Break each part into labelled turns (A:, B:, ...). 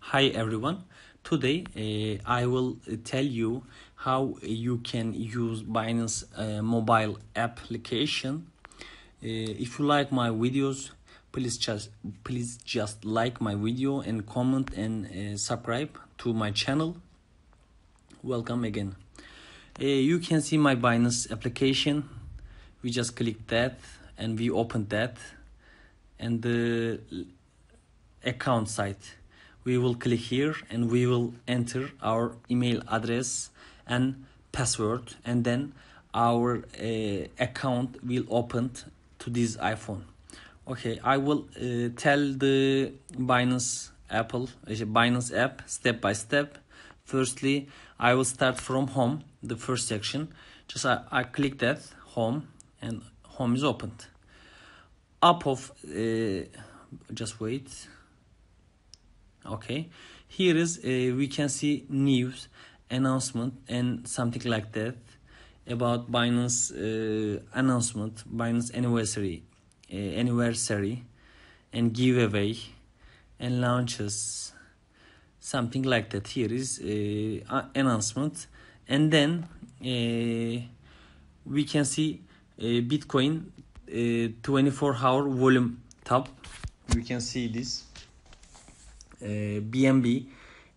A: Hi everyone. Today I will tell you how you can use Binance mobile application. If you like my videos, please just like my video and comment and subscribe to my channel. Welcome again. You can see my Binance application. We just click that and we open that, and the account site. We will click here and we will enter our email address and password, and then our account will open to this iPhone. Okay, I will tell the Binance app step by step. Firstly, I will start from home, the first section. Just I click that home, and home is opened. Up of just wait. Okay, here is we can see news, announcement, and something like that about Binance announcement, Binance anniversary, and giveaway and launches, something like that. Here is announcement, and then we can see Bitcoin 24-hour volume tab. We can see this. BNB,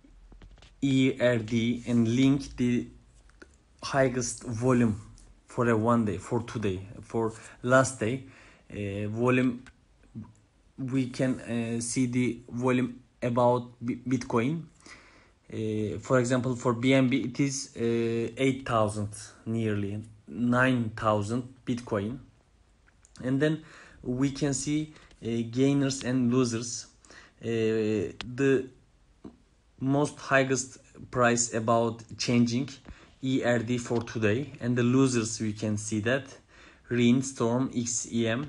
A: ERD, and link the highest volume for a one day, for today, for last day volume. We can see the volume about Bitcoin. For example, for BNB it is 8,000, nearly 9,000 Bitcoin, and then we can see gainers and losers. The most highest price about changing ERD for today, and the losers we can see that Rin, Storm, XEM,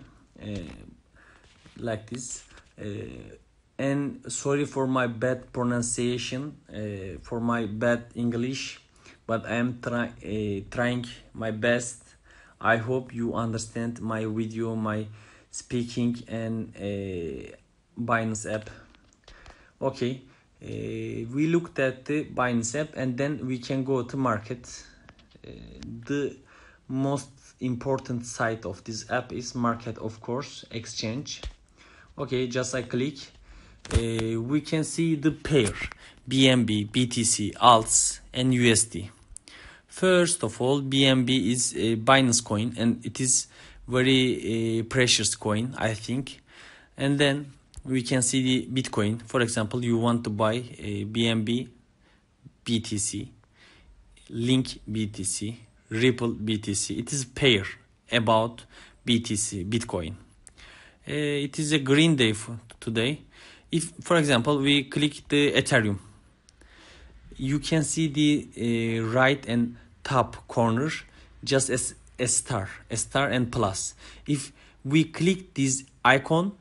A: like this. And sorry for my bad pronunciation, for my bad English, but I am trying my best. I hope you understand my video, my speaking, and Binance app. Okay, we looked at the Binance app, and then we can go to market. The most important site of this app is market, of course, exchange. Okay, just I click. We can see the pair BNB, BTC, alts, and USD. First of all, BNB is a Binance coin, and it is very precious coin, I think. And then we can see the Bitcoin. For example, you want to buy a BNB, BTC, Link BTC, Ripple BTC. It is pair about BTC, Bitcoin. It is a green day for today. If, for example, we click the Ethereum, you can see the right and top corner just as a star and plus. If we click this icon,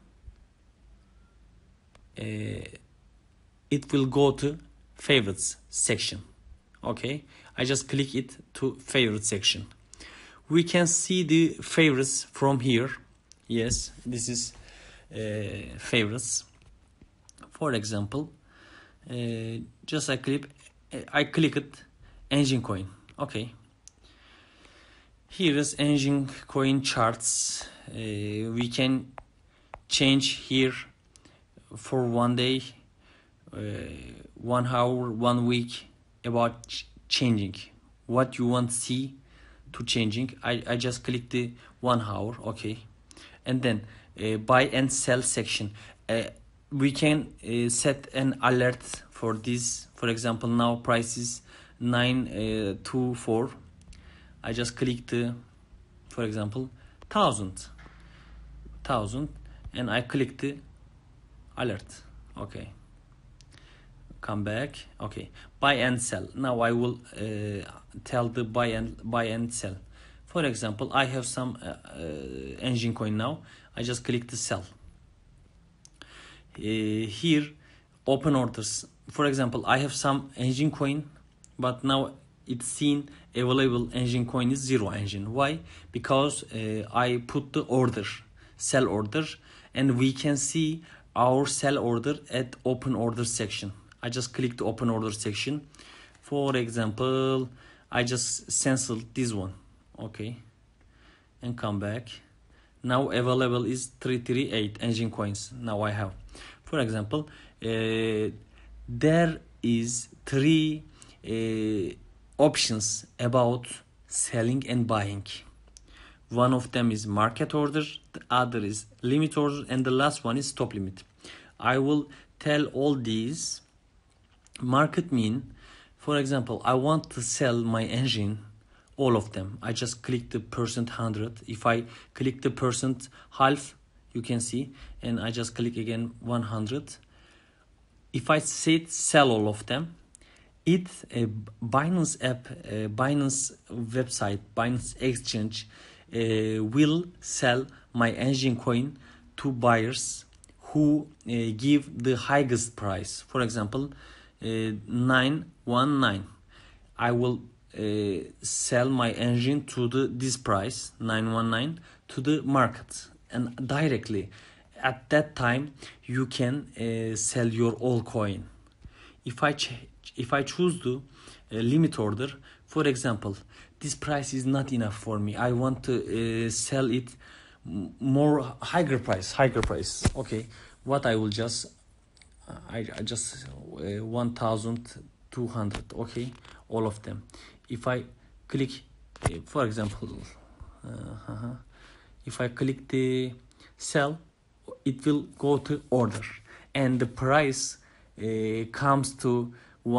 A: it will go to favorites section. Okay, I just click it to favorite section. We can see the favorites from here. Yes, this is favorites. For example, just I click it engine coin. Okay, here is engine coin charts. We can change here for one day, 1 hour, 1 week, about changing what you want to see to changing. I just click the 1 hour. Okay, and then buy and sell section. We can set an alert for this. For example, now price is 924. I just click the, for example, 1,000, and I click the alert. Okay, come back. Okay, buy and sell. Now I will tell the buy and sell. For example, I have some engine coin now. I just click the sell. Here open orders. For example, I have some engine coin, but now it's seen available engine coin is 0 engine. Why? Because I put the order, sell order, and we can see our sell order at open order section. I just click the open order section. For example, I just cancel this one, okay, and come back. Now available is 338 engine coins. Now I have, for example, there is three options about selling and buying. One of them is market order, the other is limit order, and the last one is stop limit. I will tell all these. Market mean, for example, I want to sell my engine, all of them. I just click the percent 100. If I click the percent half, you can see, and I just click again 100. If I say sell all of them, it Binance app, Binance website, Binance exchange will sell my engine coin to buyers who give the highest price. For example, 919. I will sell my engine to this price 919 to the market, and directly at that time you can sell your altcoin. If I choose the limit order, for example, this price is not enough for me, I want to sell it more higher price. Okay, what I will just I just 1200, okay, all of them. If I click for example if I click the sell, it will go to order, and the price comes to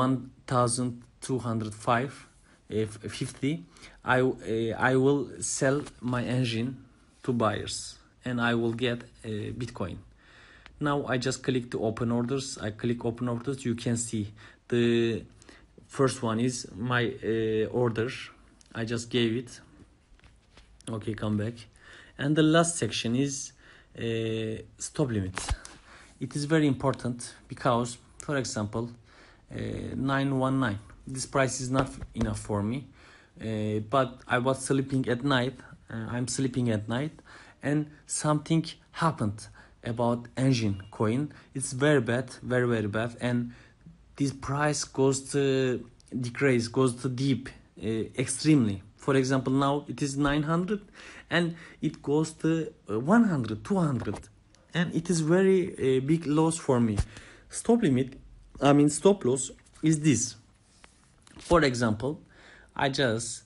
A: 1205.50. I will sell my engine to buyers, and I will get Bitcoin. Now I just click the open orders. I click open orders. You can see the first one is my order. I just gave it. Okay, come back. And the last section is stop limit. It is very important because, for example, 919. This price is not enough for me. But I was sleeping at night. I'm sleeping at night, and something happened about engine coin. It's very bad, very bad, and this price goes to decrease, goes to deep, extremely. For example, now it is 900 and it goes to 100, 200, and it is very big loss for me. Stop loss is this. For example, I just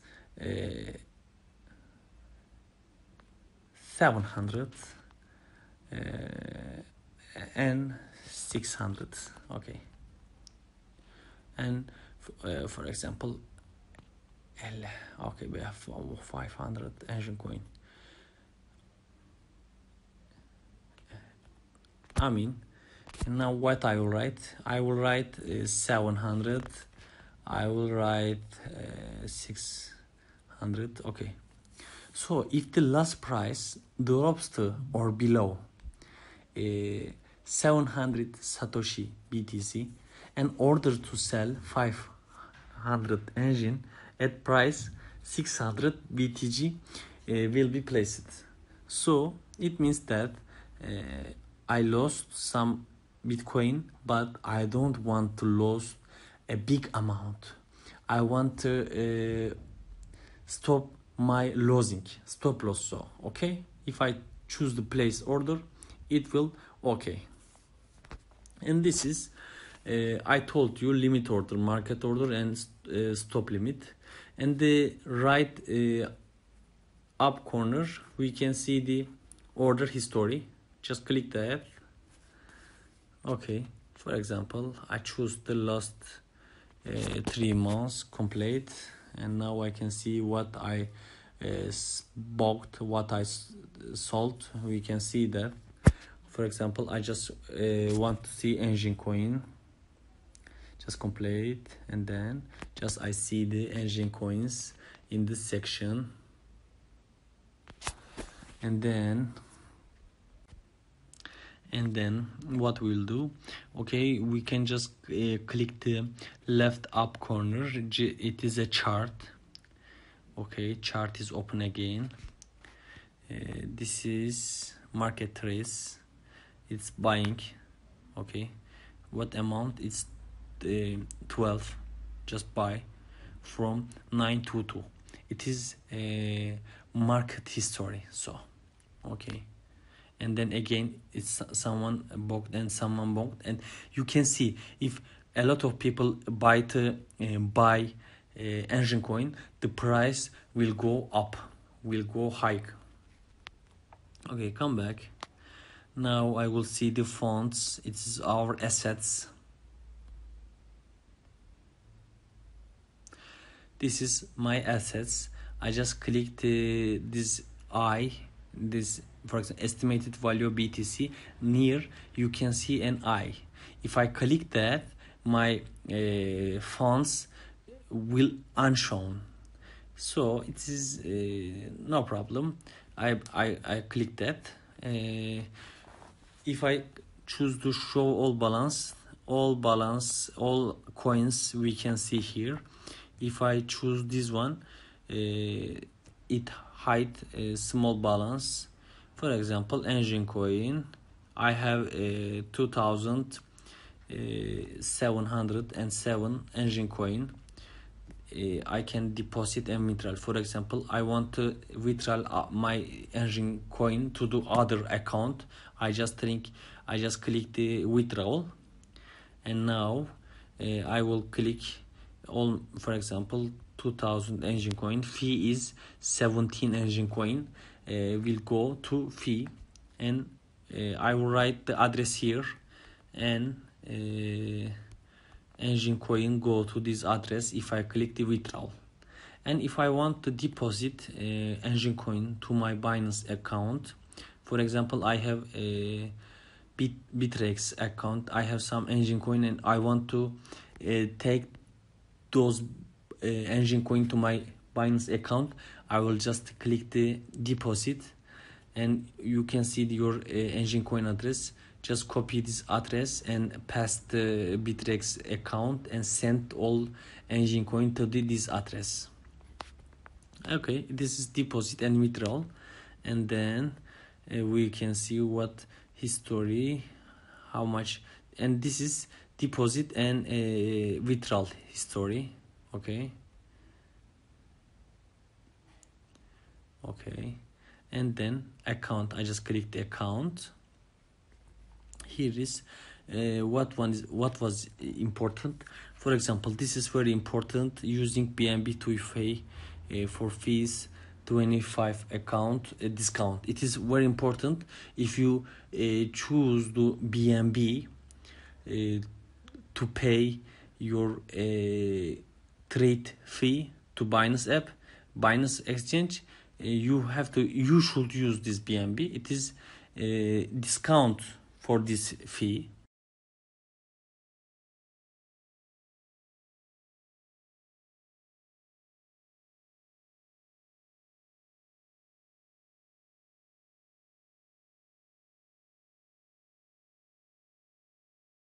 A: 700 and 600, okay, and for example okay, we have 500 engine coin. Now what I will write? I will write 700. I will write 600. Okay. So if the last price drops to or below 700 Satoshi BTC, and order to sell 500 engine at price 600 BTG will be placed. So it means that I lost some Bitcoin, but I don't want to lose a big amount. I want to stop my losing, stop loss. So okay, if I choose the place order, it will okay. And this is I told you limit order, market order, and stop limit. And the right up corner we can see the order history. Just click that. Okay, for example, I choose the last 3 months complete, and now I can see what I bought, what I sold. We can see that. For example, I just want to see engine coin. Just complete, and then just I see the engine coins in this section, and then what we'll do, okay, we can just click the left up corner. It is a chart. Okay, chart is open again. This is market trace. It's buying. Okay, what amount? It's 12, just buy from 922. It is a market history. So okay, and then again it's someone bought and someone bought, and you can see if a lot of people buy engine coin, the price will go up, will go hike. Okay, come back. Now I will see the fonts. It's our assets. This is my assets. I just clicked this for example estimated value BTC. Near you can see an I. If I click that, my fonts will unshown. So it is no problem. I click that. If I choose to show all coins, we can see here. If I choose this one, it hide a small balance. For example, engine coin, I have 2,707 engine coin. I can deposit and withdraw. For example, I want to withdraw my engine coin to the other account. I just click the withdrawal, and now I will click all. For example, 2,000 engine coin. Fee is 17 engine coin. Will go to fee, and I will write the address here, and engine coin go to this address if I click the withdrawal. And if I want to deposit engine coin to my Binance account, for example, I have a Bittrex account, I have some engine coin, and I want to take those engine coin to my Binance account, I will just click the deposit, and you can see your engine coin address. Just copy this address and paste the Bittrex account and send all engine coin to this address. Okay, this is deposit and withdrawal, and then we can see what history, how much, and this is deposit and withdrawal history. Okay, and then account. I just click the account. Here is what was important. For example, this is very important, using BNB to pay for fees 25 account discount. It is very important if you choose the BNB to pay your trade fee to Binance App, Binance Exchange. You should use this BNB. It is discount for this fee.